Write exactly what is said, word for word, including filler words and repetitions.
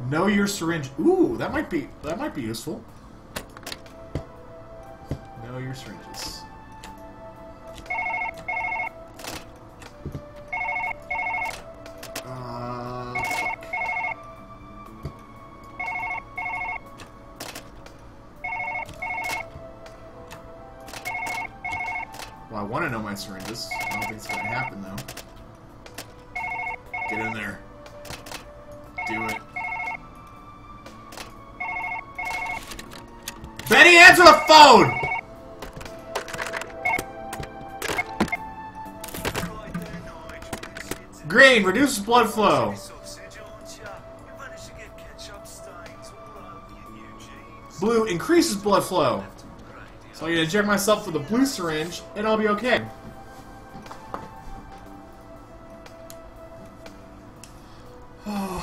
Know your syringe. Ooh, that might be that might be useful. Know your syringes. Uh, fuck. Well, I want to know my syringes. I don't think it's going to happen, though. Get in there. Do it. Betty, answer the phone! Green, reduces blood flow. Blue, increases blood flow. So I'm gonna inject myself with a blue syringe, and I'll be okay. Oh.